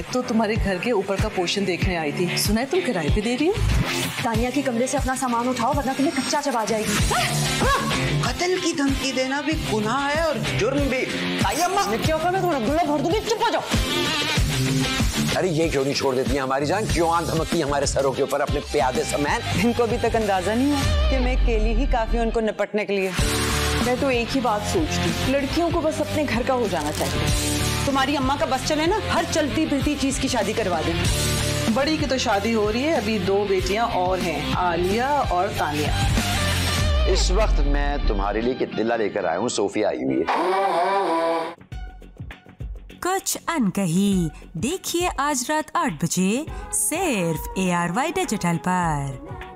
मैं तो तुम्हारे घर के ऊपर का पोर्शन देखने आई थी। सुना है तुम किराए पे दे रही हो? तानिया के कमरे से अपना सामान उठाओ वरना तुम्हें कच्चा चबा जाएगी। कत्ल की धमकी देना भी गुनाह है और जुर्म भी। अम्मा क्या मैं तुम्हारा गुल्ला भर दूंगी, चुप हो जाओ। अरे ये क्यों नहीं छोड़ देती हमारी जान? क्यों आन धमकती हमारे सरों के ऊपर अपने प्यादे समेत? इनको अभी तक अंदाजा नहीं है कि मैं अकेली ही काफी उनको निपटने के लिए। मैं तो एक ही बात सोचती, लड़कियों को बस अपने घर का हो जाना चाहिए। तुम्हारी अम्मा का बस चले ना, हर चलती फिरती चीज की शादी करवा देंगे। बड़ी की तो शादी हो रही है, अभी 2 बेटियां और हैं, आलिया और तानिया। इस वक्त मैं तुम्हारे लिए कितला लेकर आया हूँ, सोफिया आई हुई है। कुछ अनकही देखिए आज रात 8 बजे सिर्फ ARY डिजिटल पर।